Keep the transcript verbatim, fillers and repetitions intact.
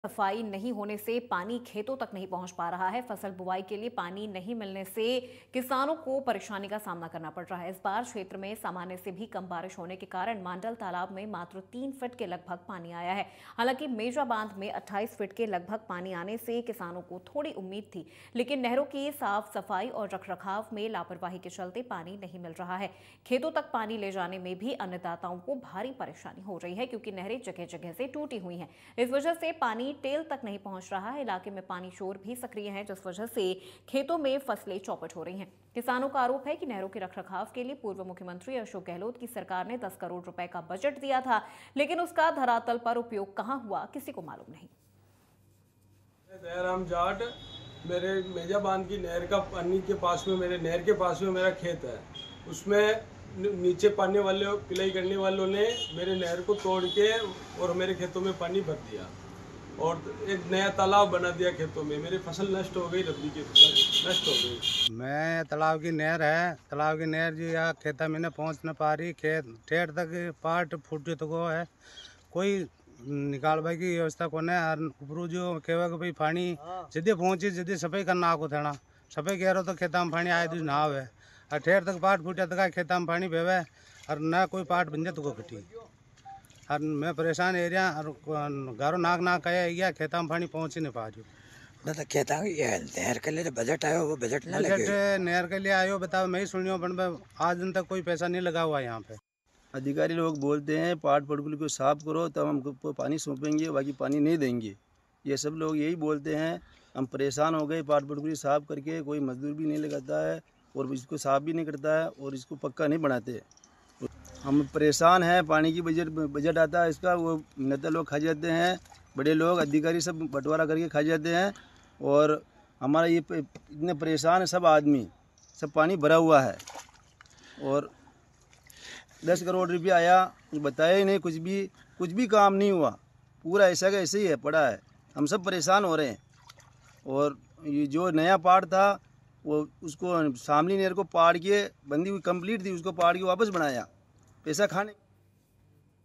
सफाई नहीं होने से पानी खेतों तक नहीं पहुंच पा रहा है। फसल बुवाई के लिए पानी नहीं मिलने से किसानों को परेशानी का सामना करना पड़ रहा है। इस बार क्षेत्र में सामान्य से भी कम बारिश होने के कारण मांडल तालाब में मात्र तीन फीट के लगभग पानी आया है। हालांकि मेजा बांध में अट्ठाईस फीट के लगभग पानी आने से किसानों को थोड़ी उम्मीद थी, लेकिन नहरों की साफ सफाई और रखरखाव में लापरवाही के चलते पानी नहीं मिल रहा है। खेतों तक पानी ले जाने में भी अन्नदाताओं को भारी परेशानी हो रही है, क्योंकि नहरें जगह जगह से टूटी हुई हैं। इस वजह से पानी टेल तक नहीं पहुंच रहा है। इलाके में पानी शोर भी सक्रिय है, जिस वजह से खेतों में फसलें चौपट हो रही हैं। किसानों का आरोप है कि नहरों के रखरखाव के लिए पूर्व मुख्यमंत्री अशोक गहलोत की सरकार ने दस करोड़ रुपए का बजट दिया था, लेकिन उसका धरातल पर उपयोग कहां हुआ किसी को मालूम नहीं। दयाराम जाट, मेरे मेजा बांध की नहर का पानी के पास में, मेरे नहर के पास में मेरा खेत है। उसमें नीचे पानी वाले पिलाई करने वालों ने मेरे नहर को तोड़ के और मेरे खेतों में पानी भर दिया और एक नया तालाब बना दिया खेतों में। मेरी फसल नष्ट हो गई, रबी की फसल नष्ट हो गई। मैं तालाब की नहर है, तालाब की नहर जी यहाँ खेता में पहुँच न पा रही। खेत ठेठ तक पार्ट फूट तो है, कोई निकालवा की व्यवस्था को ऊपर जो कहवा कि भाई पानी जदे पहुँची जदे सफाई करना आको थे सफाई कह रहे तो खेता में पानी आए दूज ना आवे और ठेठ तक पार्ट फूटा तक खेता में पानी बेवे और न कोई पार्ट बन जाए तो कटी और मैं परेशान एरिया और गारो नाक नाक आया गया खेता में पानी पहुँच ही नहीं पा रही। मतलब खेता नहर के लिए बजट आयो, वो बजट ना बजट नहर के लिए आयो बताओ, मैं ही सुनियो पर आज दिन तक कोई पैसा नहीं लगा हुआ यहाँ पे। अधिकारी लोग बोलते हैं पार्ट पड़कुल को साफ करो तब हमको पानी सौंपेंगे, बाकी पानी नहीं देंगे। ये सब लोग यही बोलते हैं। हम परेशान हो गए, पार्ट पड़कुल साफ करके कोई मजदूर भी नहीं लगाता है और इसको साफ भी नहीं करता है और इसको पक्का नहीं बनाते। हम परेशान हैं। पानी की बजट बजट आता है इसका, वो नेता लोग खा जाते हैं, बड़े लोग अधिकारी सब बंटवारा करके खा जाते हैं और हमारा ये इतने परेशान है सब आदमी, सब पानी भरा हुआ है और दस करोड़ रुपया आया, बताया ही नहीं, कुछ भी कुछ भी काम नहीं हुआ। पूरा ऐसा का ऐसे ही है पड़ा है। हम सब परेशान हो रहे हैं और ये जो नया पार्ट था वो उसको सामली नहर को पाड़ के बंदी हुई कंप्लीट थी, उसको पाड़ के वापस बनाया पैसा खाने।